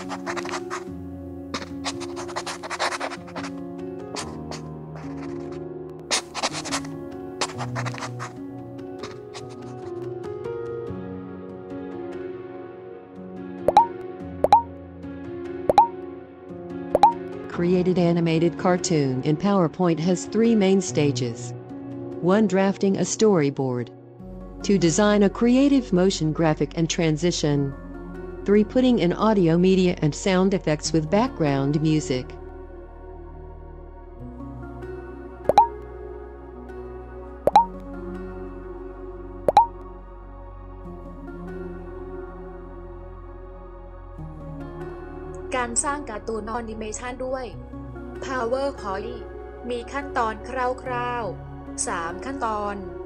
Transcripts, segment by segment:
Created animated cartoon in PowerPoint has 3 main stages. 1. Drafting a storyboard. 2. Design a creative motion graphic and transition. 3. Putting in audio media and sound effects with background music. การสร้างการ์ตูนแอนิเมชันด้วย PowerPoint มีขั้นตอนคร่าวๆ 3 ขั้นตอน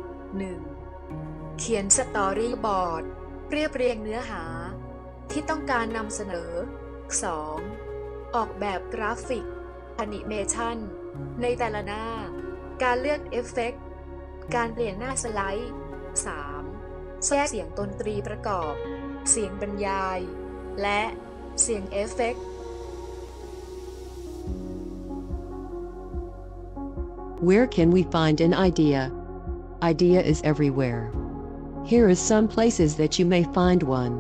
1. เขียนสตอรี่บอร์ดเรียบเรียงเนื้อหาที่ต้องการนำเสนอ 2. ออกแบบกราฟิกแอนิเมชันในแต่ละหน้าการเลือกเอฟเฟกต์การเปลี่ยนหน้าสไลด์ 3. แทรกเสียงดนตรีประกอบเสียงบรรยายและเสียงเอฟเฟกต์ Where can we find an idea? Idea is everywhere. Here is some places that you may find one.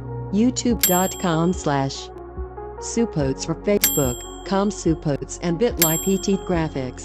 youtube.com/Supotes or Facebook.com Supotes and Bitly PT Graphics.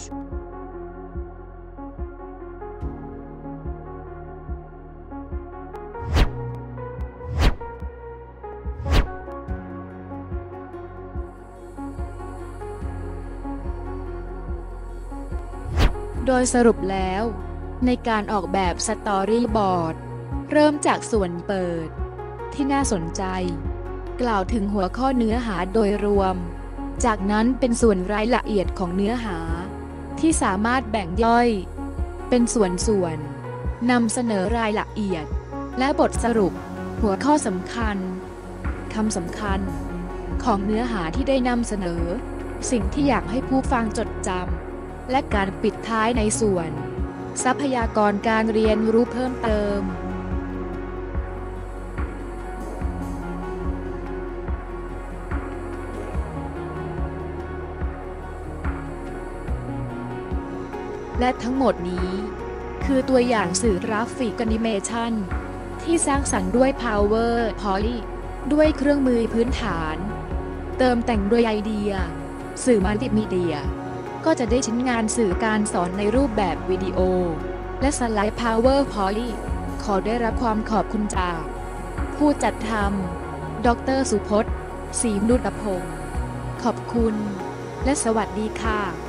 โดยสรุปแล้วในการออกแบบสตอรี่บอร์ดเริ่มจากส่วนเปิดที่น่าสนใจกล่าวถึงหัวข้อเนื้อหาโดยรวมจากนั้นเป็นส่วนรายละเอียดของเนื้อหาที่สามารถแบ่งย่อยเป็นส่วนนำเสนอรายละเอียดและบทสรุปหัวข้อสำคัญคำสำคัญของเนื้อหาที่ได้นำเสนอสิ่งที่อยากให้ผู้ฟังจดจำและการปิดท้ายในส่วนทรัพยากรการเรียนรู้เพิ่มเติมและทั้งหมดนี้คือตัวอย่างสื่อกราฟิกแอนิเมชันที่สร้างสรรค์ด้วย PowerPoint ด้วยเครื่องมือพื้นฐานเติมแต่งโดยไอเดียสื่อมัลติมีเดียก็จะได้ชิ้นงานสื่อการสอนในรูปแบบวิดีโอและสไลด์ PowerPoint ขอได้รับความขอบคุณจากผู้จัดทำดร.สุพจน์ ศรีนุชพงศ์ขอบคุณและสวัสดีค่ะ